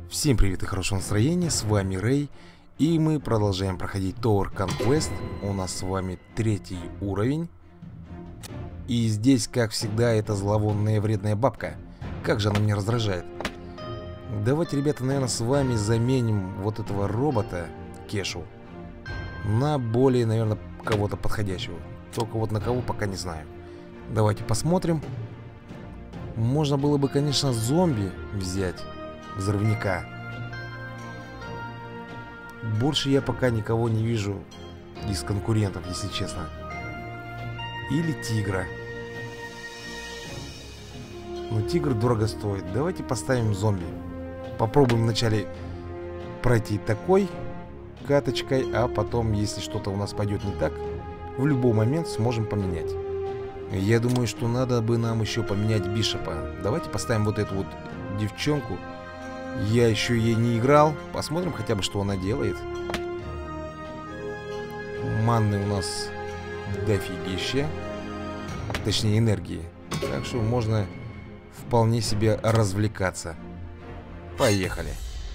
Всем привет и хорошего настроения, с вами Рэй. И мы продолжаем проходить Tower Conquest. У нас с вами 3-й уровень. И здесь, как всегда, эта зловонная вредная бабка. Как же она меня раздражает. Давайте, ребята, наверное, с вами заменим вот этого робота, Кешу, на более, наверное, кого-то подходящего. Только вот на кого пока не знаю. Давайте посмотрим. Можно было бы, конечно, зомби взять. Взрывника. Больше я пока никого не вижу из конкурентов, если честно. Или тигра. Но тигр дорого стоит. Давайте поставим зомби. Попробуем вначале пройти такой каточкой, а потом, если что-то у нас пойдет не так, в любой момент сможем поменять. Я думаю, что надо бы нам еще поменять Бишопа. Давайте поставим вот эту вот девчонку. Я еще ей не играл. Посмотрим хотя бы, что она делает. Манны у нас дофигища. Точнее, энергии. Так что можно вполне себе развлекаться. Поехали.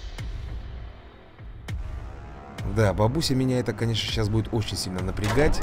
Да, бабуся меня это, конечно, сейчас будет очень сильно напрягать.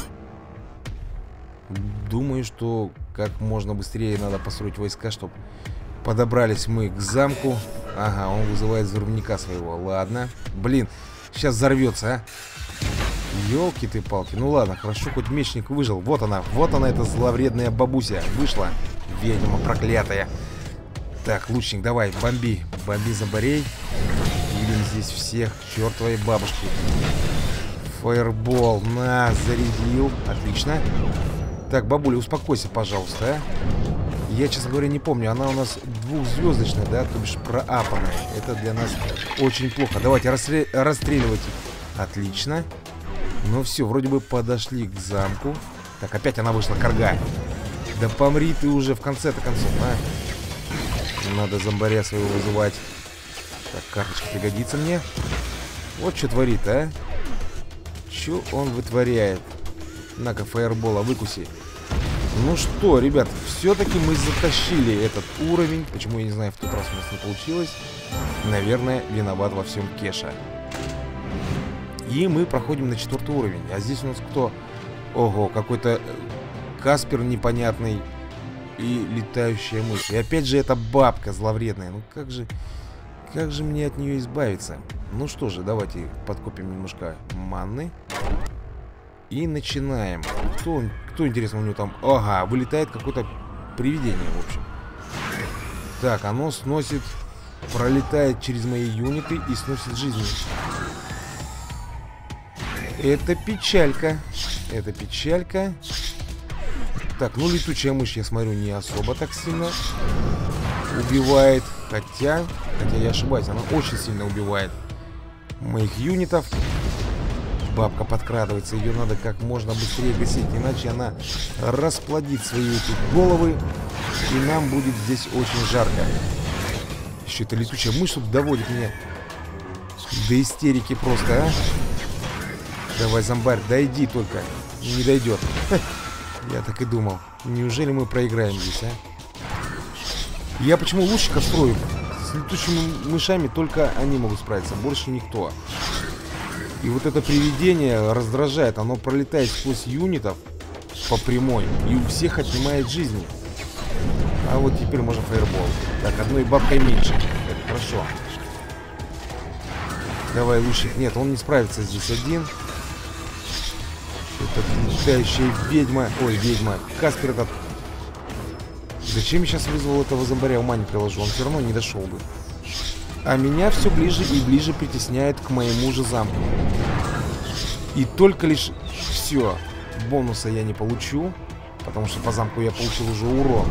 Думаю, что как можно быстрее надо построить войска, чтобы подобрались мы к замку. Ага, он вызывает взрывника своего. Ладно. Блин, сейчас взорвется, а. Ёлки ты палки. Ну ладно, хорошо, хоть мечник выжил. Вот она, эта зловредная бабуся. Вышла. Ведьма проклятая. Так, лучник, давай, бомби. Бомби зомбарей. Видим здесь всех к чертовой бабушке. Фаербол. На, зарядил. Отлично. Так, бабуля, успокойся, пожалуйста, а. Я, честно говоря, не помню. Она у нас двухзвездочная, да? То бишь проапанная. Это для нас очень плохо. Давайте расстреливать их. Отлично. Ну все, вроде бы подошли к замку. Так, опять она вышла, карга. Да помри ты уже в конце-то концов, а. Надо зомбаря своего вызывать. Так, карточка пригодится мне. Вот что творит, а. Что он вытворяет? На-ка, фаербола, выкуси. Ну что, ребят, все-таки мы затащили этот уровень. Почему, я не знаю, в тот раз у нас не получилось. Наверное, виноват во всем Кеша. И мы проходим на 4-й уровень. А здесь у нас кто? Ого, какой-то Каспер непонятный. И летающая мышь. И опять же эта бабка зловредная. Ну как же мне от нее избавиться? Ну что же, давайте подкопим немножко манны. И начинаем. Кто, интересно, у него там? Ага, вылетает какое-то привидение, в общем. Так, оно сносит, пролетает через мои юниты и сносит жизни. Это печалька. Это печалька. Так, ну летучая мышь, я смотрю, не особо так сильно убивает. Хотя я ошибаюсь, она очень сильно убивает моих юнитов. Бабка подкрадывается, ее надо как можно быстрее гасить, иначе она расплодит свои эти головы, и нам будет здесь очень жарко. Еще эта летучая мышь тут доводит меня до истерики просто, а. Давай, зомбарь, дойди только. Не дойдет. Я так и думал. Неужели мы проиграем здесь, а? Я почему лучника строю? С летучими мышами только они могут справиться, больше никто. И вот это привидение раздражает. Оно пролетает сквозь юнитов по прямой и у всех отнимает жизни. А вот теперь можно фаербол. Так, одной бабкой меньше. Это хорошо. Давай, лучник. Нет, он не справится здесь один. Это летающая ведьма. Ой, ведьма. Каспер этот. Зачем я сейчас вызвал этого зомбаря? Ума не приложу. Он все равно не дошел бы. А меня все ближе и ближе притесняет к моему же замку. И только лишь все. Бонуса я не получу. Потому что по замку я получил уже урон.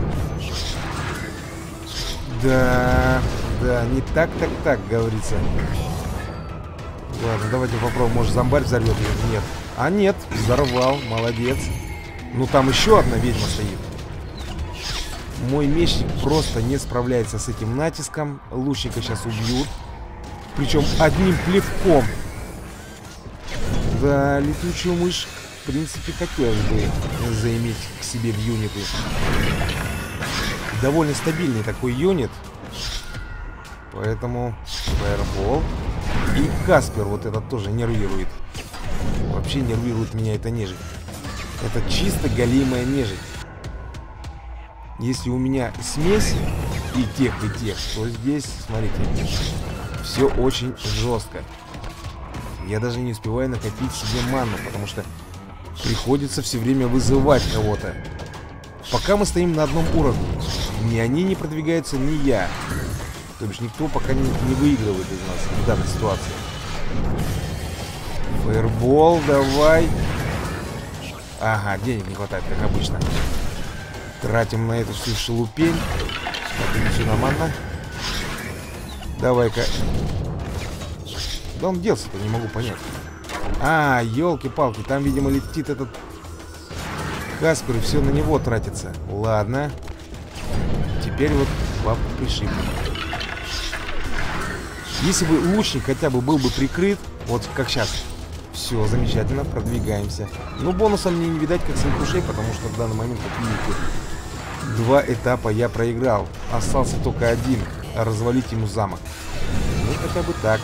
Да, не так, говорится. Ладно, давайте попробуем. Может, зомбарь взорвет ее? Нет. А нет, взорвал, молодец. Ну там еще одна ведьма стоит. Мой мечник просто не справляется с этим натиском. Лучника сейчас убьют. Причем одним плевком. Да, летучую мышь, в принципе, хотелось бы заиметь к себе в юниты. Довольно стабильный такой юнит. Поэтому фаербол. И Каспер вот этот тоже нервирует. Вообще нервирует меня эта нежить. Это чисто голимая нежить. Если у меня смесь и тех, то здесь, смотрите, все очень жестко. Я даже не успеваю накопить себе ману, потому что приходится все время вызывать кого-то. Пока мы стоим на одном уровне. Ни они не продвигаются, ни я. То бишь никто пока не выигрывает из нас в данной ситуации. Фаербол, давай. Ага, денег не хватает, как обычно. Тратим на эту всю шелупень. Это все нормально. Давай-ка. Да он делся-то, не могу понять. А, елки-палки, там, видимо, летит этот Каспер, и все на него тратится. Ладно. Теперь вот бабку пришибли. Если бы лучник хотя бы был бы прикрыт, вот как сейчас. Все, замечательно, продвигаемся. Но бонусом мне не видать, как своих ушей, потому что в данный момент, как видите, 2 этапа я проиграл. Остался только один. Развалить ему замок. Ну, хотя бы так.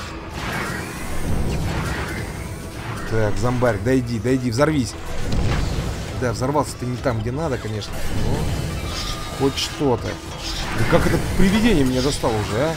Так, зомбарь, дойди, взорвись. Да, взорвался ты не там, где надо, конечно. Но хоть что-то. Да как это привидение меня достало уже, а?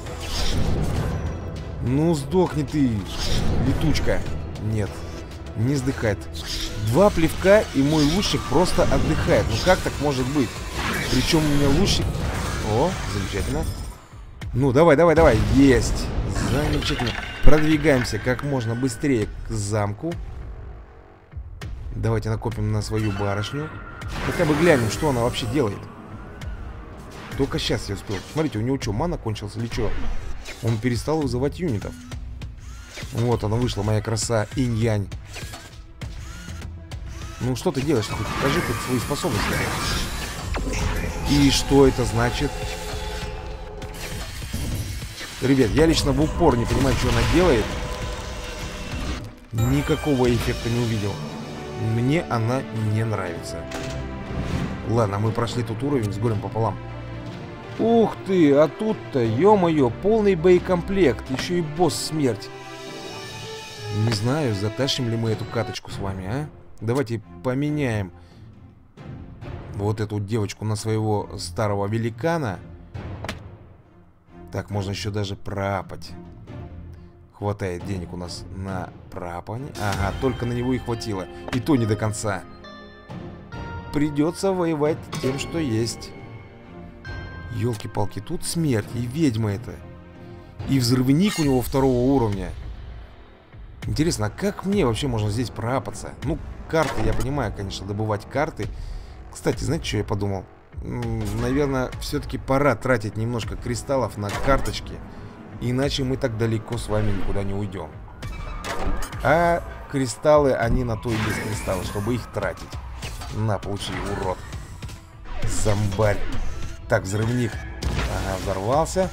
Ну, сдохни ты, летучка. Нет, не сдыхает. 2 плевка, и мой лучник просто отдыхает. Ну, как так может быть? Причем у меня лучник... О, замечательно. Ну, давай. Есть. Замечательно. Продвигаемся как можно быстрее к замку. Давайте накопим на свою барышню. Хотя бы глянем, что она вообще делает. Только сейчас я успел. Смотрите, у него что, мана кончилась или что? Он перестал вызывать юнитов. Вот она вышла, моя краса, инь-янь. Ну что ты делаешь? Хоть покажи хоть свои способности. И что это значит? Ребят, я лично в упор не понимаю, что она делает. Никакого эффекта не увидел. Мне она не нравится. Ладно, мы прошли тут уровень с горем пополам. Ух ты, а тут-то, ё-моё, полный боекомплект. Еще и босс смерть. Не знаю, затащим ли мы эту каточку с вами, а? Давайте поменяем вот эту девочку на своего старого великана. Так, можно еще даже проапать. Хватает денег у нас на проапание. Ага, только на него и хватило. И то не до конца. Придется воевать тем, что есть. Ёлки-палки, тут смерть. И ведьма это. И взрывник у него 2-го уровня. Интересно, а как мне вообще можно здесь проапаться? Ну, карты, я понимаю, конечно, добывать карты. Кстати, знаете, что я подумал? Наверное, все-таки пора тратить немножко кристаллов на карточки. Иначе мы так далеко с вами никуда не уйдем. А кристаллы, они на то и есть кристаллы, чтобы их тратить. На, получи, урод. Зомбарь. Так, взрывник. Ага, взорвался.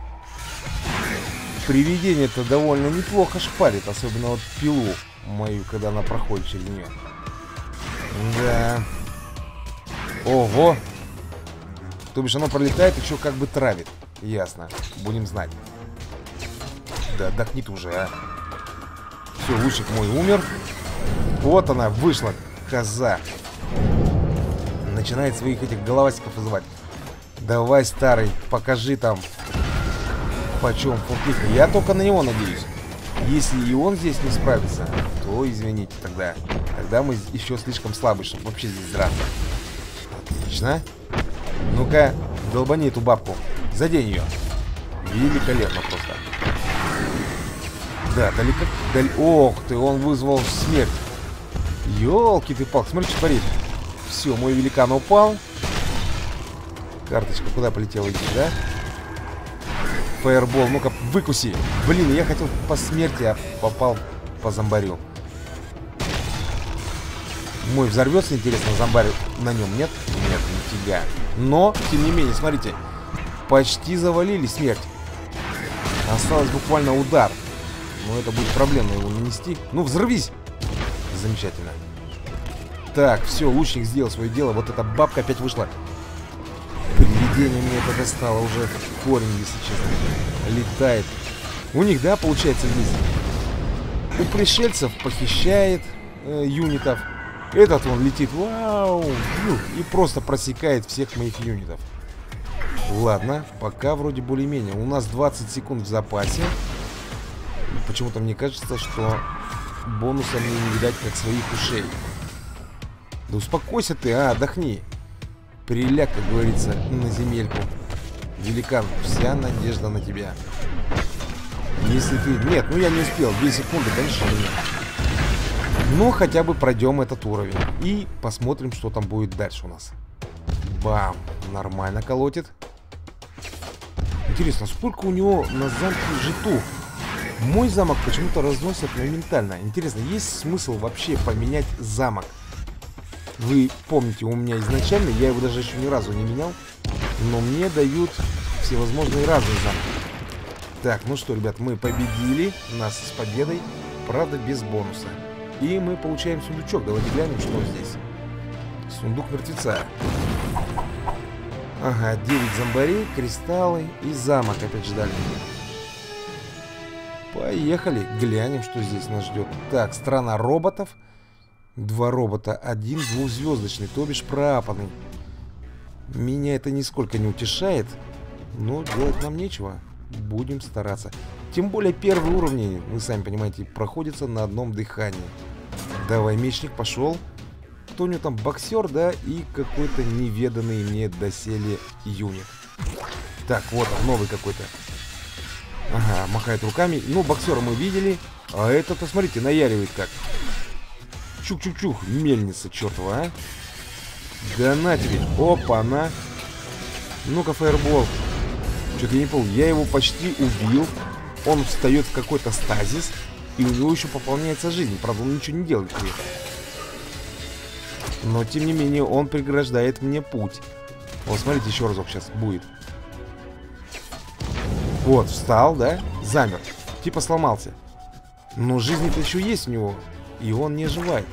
Привидение-то довольно неплохо шпарит. Особенно вот пилу мою, когда она проходит через нее. Да. Ого. То бишь оно пролетает и еще как бы травит. Ясно. Будем знать. Да, отдохни уже, а. Все, лучник мой умер. Вот она, вышла, коза. Начинает своих этих головастиков вызывать. Давай, старый, покажи там, почем фунтик. Я только на него надеюсь. Если и он здесь не справится, то извините тогда. Тогда мы еще слишком слабы, чтобы вообще здесь драться. Отлично. Ну-ка, долбани эту бабку. Задень ее. Великолепно просто. Да, далеко... Ох ты, он вызвал смерть. Ёлки ты палки, смотри, что творит. Все, мой великан упал. Карточка куда полетела идти, да? Фаербол, ну-ка, выкуси. Блин, я хотел по смерти, а попал по зомбарю. Мой взорвется, интересно, зомбарь на нем, нет? Нет, нифига. Но, тем не менее, смотрите, почти завалили смерть. Осталось буквально удар. Но это будет проблемно его нанести. Ну, взорвись! Замечательно. Так, все, лучник сделал свое дело. Вот эта бабка опять вышла. Наведение мне это достало уже в корень, если честно. Летает. У них, да, получается здесь? У пришельцев похищает юнитов. Этот он летит, вау, и просто просекает всех моих юнитов. Ладно, пока вроде более-менее. У нас 20 секунд в запасе. Почему-то мне кажется, что бонуса мне не видать как своих ушей. Да успокойся ты, отдохни. Приляг, как говорится, на земельку. Великан, вся надежда на тебя. Если ты... Нет, ну я не успел. 2 секунды, конечно, нет. Но хотя бы пройдем этот уровень. И посмотрим, что там будет дальше у нас. Бам! Нормально колотит. Интересно, сколько у него на замке житух? Мой замок почему-то разносят моментально. Интересно, есть смысл вообще поменять замок? Вы помните, у меня изначально, я его даже еще ни разу не менял, но мне дают всевозможные разные замки. Так, ну что, ребят, мы победили. Нас с победой. Правда, без бонуса. И мы получаем сундучок. Давайте глянем, что здесь. Сундук мертвеца. Ага, 9 зомбарей, кристаллы и замок опять ждали меня. Поехали, глянем, что здесь нас ждет. Так, страна роботов. 2 робота, 1 двухзвездочный, то бишь проапанный. Меня это нисколько не утешает, но делать нам нечего. Будем стараться. Тем более первые уровни, вы сами понимаете, проходятся на одном дыхании. Давай, мечник, пошел. Кто у него там, боксер, да? И какой-то неведанный мне доселе юнит. Так, вот он, новый какой-то. Ага, махает руками. Ну, боксера мы видели. А это-то, смотрите, наяривает как. Чух-чух-чух, мельница чертова, а. Да на тебе. Опа-на. Ну-ка, фаербол. Что-то я не помню. Я его почти убил. Он встает в какой-то стазис. И у него еще пополняется жизнь. Правда, он ничего не делает при этом. Но, тем не менее, он преграждает мне путь. Вот, смотрите, еще разок сейчас будет. Вот, встал, да? Замер. Типа сломался. Но жизни-то еще есть у него. И он не оживает.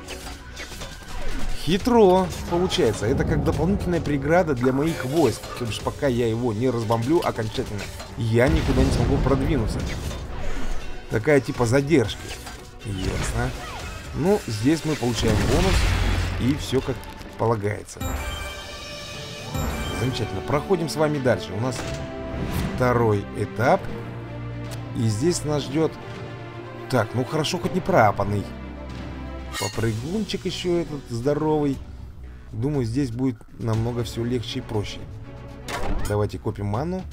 Хитро получается. Это как дополнительная преграда для моих войск. То бишь, пока я его не разбомблю окончательно, я никуда не смогу продвинуться. Такая типа задержки. Ясно. Ну, здесь мы получаем бонус. И все как полагается. Замечательно. Проходим с вами дальше. У нас второй этап. И здесь нас ждет... Так, ну хорошо, хоть не проапанный. Попрыгунчик еще этот здоровый. Думаю, здесь будет намного все легче и проще. Давайте копим ману.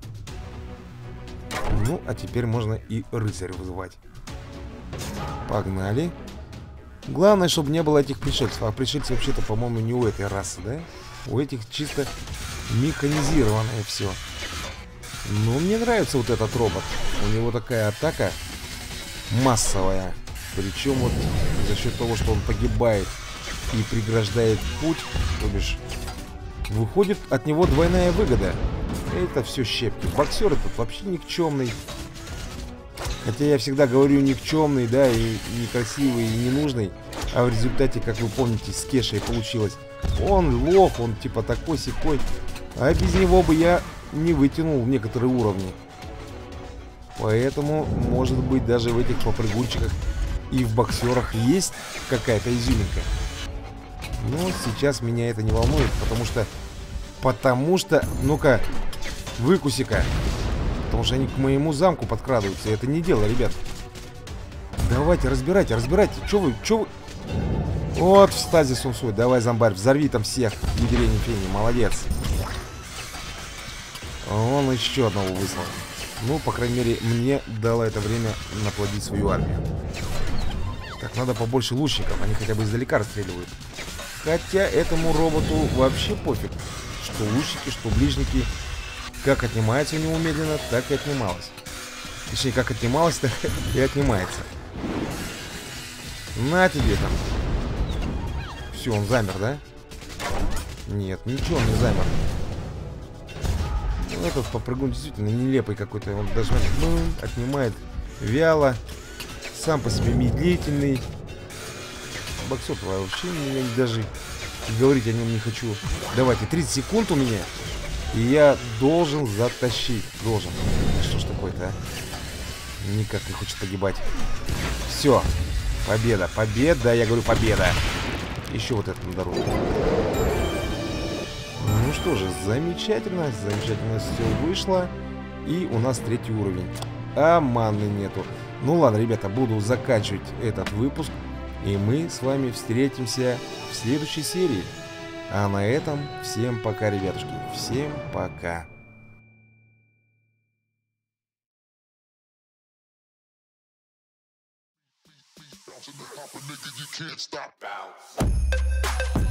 Ну, а теперь можно и рыцаря вызывать. Погнали. Главное, чтобы не было этих пришельцев. А пришельцы вообще-то, по-моему, не у этой расы, да? У этих чисто механизированное все. Но мне нравится вот этот робот. У него такая атака массовая. Причем вот за счет того, что он погибает и преграждает путь, то бишь, выходит от него двойная выгода. Это все щепки. Боксер этот вообще никчемный. Хотя я всегда говорю никчемный, да, и некрасивый, и ненужный. А в результате, как вы помните, с Кешей получилось. Он лох, он типа такой-сякой. А без него бы я не вытянул некоторые уровни. Поэтому, может быть, даже в этих попрыгунчиках и в боксерах есть какая-то изюминка. Но сейчас меня это не волнует, потому что, ну-ка, выкуси-ка. Потому что они к моему замку подкрадываются. И это не дело, ребят. Давайте, разбирайте. Че вы? Вот в стазис он свой. Давай, зомбарь, взорви там всех. Едрени фени, молодец. Он еще одного выслал. Ну, по крайней мере, мне дало это время наплодить свою армию. Так, надо побольше лучников. Они хотя бы издалека расстреливают. Хотя этому роботу вообще пофиг. Что лучники, что ближники. Как отнимается у него медленно, так и отнималось. Точнее, как отнималось, так и отнимается. На тебе там. Все, он замер, да? Нет, ничего, он не замер. Ну, этот попрыгун действительно нелепый какой-то. Он даже отнимает вяло. Сам по себе медлительный. Боксер вообще меня даже говорить о нем не хочу. Давайте, 30 секунд у меня. И я должен затащить. Должен. Что ж такое-то, а? Никак не хочет погибать. Все. Победа. Победа. Я говорю, победа. Еще вот это на дорогу. Ну что же, замечательно. Замечательно все вышло. И у нас 3-й уровень. А маны нету. Ну ладно, ребята, буду заканчивать этот выпуск. И мы с вами встретимся в следующей серии. А на этом всем пока, ребятушки. Всем пока. Nigga, you can't stop. Bounce.